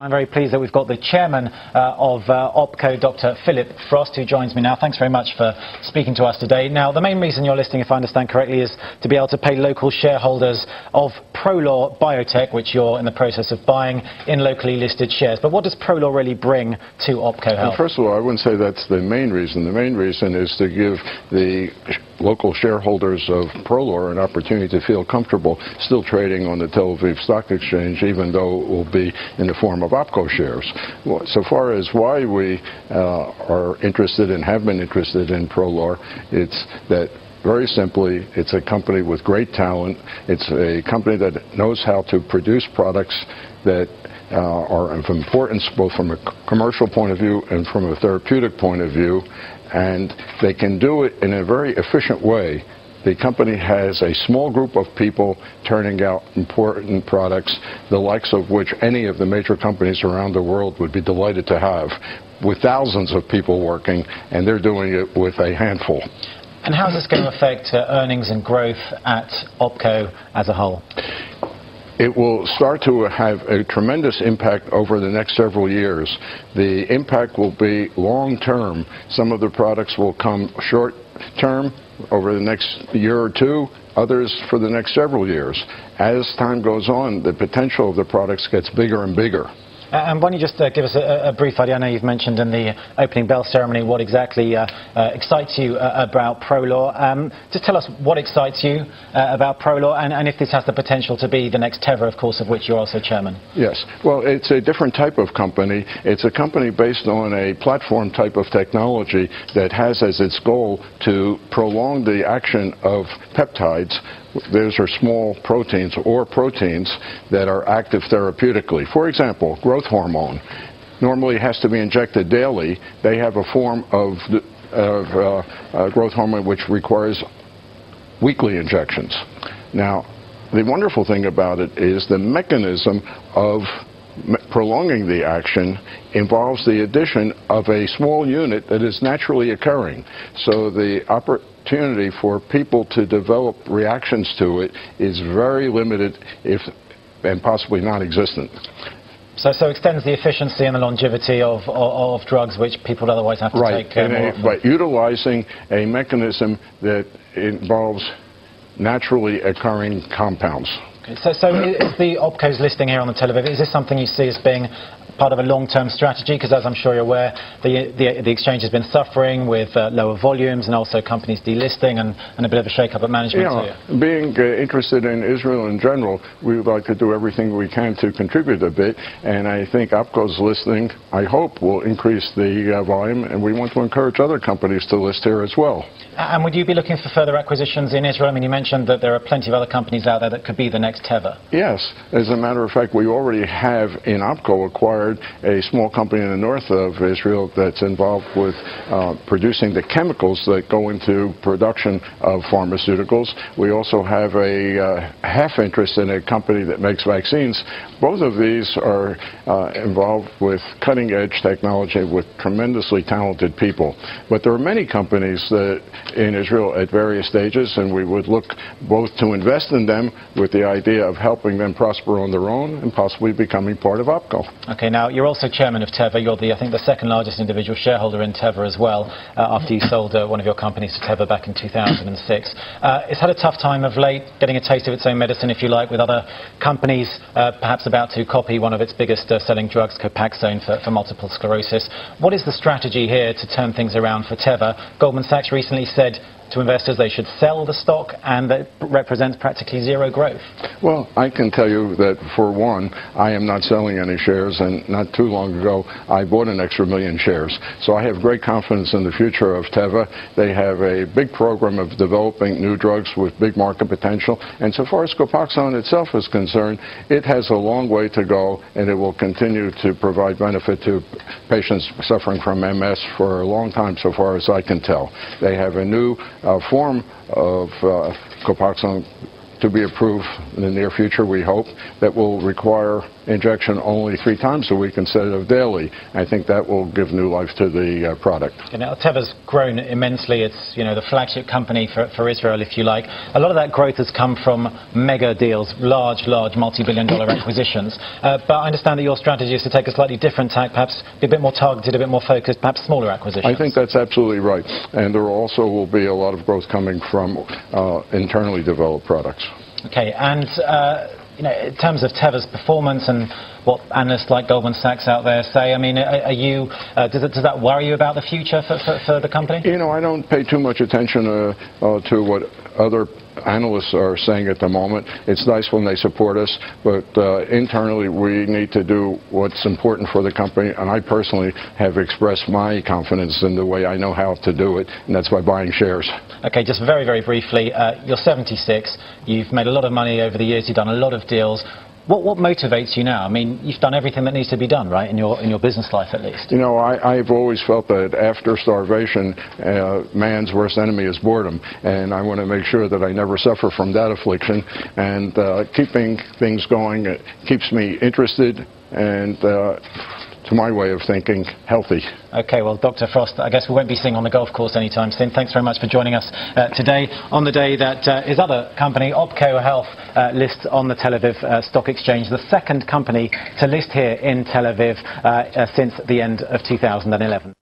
I'm very pleased that we've got the chairman of Opko, Dr. Phillip Frost, who joins me now. Thanks very much for speaking to us today. Now, the main reason you're listing, if I understand correctly, is to be able to pay local shareholders of Prolor Biotech, which you're in the process of buying in locally listed shares. But what does Prolor really bring to Opko Health? Well, first of all, I wouldn't say that's the main reason. The main reason is to give the local shareholders of Prolor an opportunity to feel comfortable still trading on the Tel Aviv Stock Exchange, even though it will be in the form of Opko shares. Well, so far as why we are interested and have been interested in Prolor, it's that very simply, it's a company with great talent. It's a company that knows how to produce products that are of importance both from a commercial point of view and from a therapeutic point of view, and they can do it in a very efficient way. The company has a small group of people turning out important products, the likes of which any of the major companies around the world would be delighted to have, with thousands of people working, and they're doing it with a handful. And how is this going to affect earnings and growth at Opko as a whole? It will start to have a tremendous impact over the next several years. The impact will be long-term. Some of the products will come short-term over the next year or two, others for the next several years. As time goes on, the potential of the products gets bigger and bigger. And why don't you just give us a brief idea? I know you've mentioned in the opening bell ceremony what exactly excites you about Prolor. Just tell us what excites you about Prolor and if this has the potential to be the next Teva, of course, of which you're also chairman. Yes. Well, it's a different type of company. It's a company based on a platform type of technology that has as its goal to prolong the action of peptides. Those are small proteins or proteins that are active therapeutically. For example, growth hormone normally has to be injected daily. They have a form of growth hormone which requires weekly injections. Now, the wonderful thing about it is the mechanism of prolonging the action involves the addition of a small unit that is naturally occurring. So the opportunity for people to develop reactions to it is very limited, and possibly non-existent. So extends the efficiency and the longevity of drugs which people would otherwise have to take more often. By utilizing a mechanism that involves naturally occurring compounds. Okay. So is the Opko's listing here on the Tel Aviv, is this something you see as being part of a long-term strategy? Because as I'm sure you're aware, the exchange has been suffering with lower volumes and also companies delisting and a bit of a shake-up at management too. Being interested in Israel in general, we would like to do everything we can to contribute a bit, and I think Opko's listing, I hope, will increase the volume, and we want to encourage other companies to list here as well. And would you be looking for further acquisitions in Israel? I mean, you mentioned that there are plenty of other companies out there that could be the next Teva. Yes. As a matter of fact, we already have in Opko acquired a small company in the north of Israel that's involved with producing the chemicals that go into production of pharmaceuticals. We also have a half interest in a company that makes vaccines. Both of these are involved with cutting-edge technology with tremendously talented people. But there are many companies that in Israel at various stages, and we would look both to invest in them with the idea of helping them prosper on their own and possibly becoming part of Opko. Okay, now you're also chairman of Teva. You're I think the second largest individual shareholder in Teva as well, after you sold one of your companies to Teva back in 2006. It's had a tough time of late, getting a taste of its own medicine, if you like, with other companies perhaps about to copy one of its biggest selling drugs, Copaxone, for multiple sclerosis. What is the strategy here to turn things around for Teva? Goldman Sachs recently said to investors they should sell the stock, and that represents practically zero growth. Well, I can tell you that, for one, I am not selling any shares, and not too long ago I bought an extra 1 million shares. So I have great confidence in the future of Teva. They have a big program of developing new drugs with big market potential, and so far as Copaxone itself is concerned, it has a long way to go, and it will continue to provide benefit to patients suffering from MS for a long time, so far as I can tell. They have a new form of Copaxone to be approved in the near future, we hope, that will require injection only 3 times a week instead of daily. I think that will give new life to the product. You know, Teva's grown immensely. It's, you know, the flagship company for Israel, if you like. A lot of that growth has come from mega deals, large multi-billion-dollar acquisitions. But I understand that your strategy is to take a slightly different tack, perhaps be a bit more targeted, a bit more focused, perhaps smaller acquisitions. I think that's absolutely right. And there also will be a lot of growth coming from internally developed products. Okay, and you know, in terms of Teva's performance and what analysts like Goldman Sachs out there say, I mean, does that worry you about the future for the company? You know, I don't pay too much attention to what other analysts are saying at the moment. It's nice when they support us, but internally we need to do what's important for the company, and I personally have expressed my confidence in the way I know how to do it, and that's by buying shares. Okay, just very briefly, you're 76, you've made a lot of money over the years, you've done a lot of deals. What motivates you now? I mean, you've done everything that needs to be done, right, in your business life at least. You know, I've always felt that after starvation, man's worst enemy is boredom, and I want to make sure that I never suffer from that affliction. And keeping things going keeps me interested and, to my way of thinking, healthy. Okay, well, Dr. Frost, I guess we won't be seeing on the golf course anytime soon. Thanks very much for joining us today on the day that his other company, Opko Health, lists on the Tel Aviv Stock Exchange, the second company to list here in Tel Aviv since the end of 2011.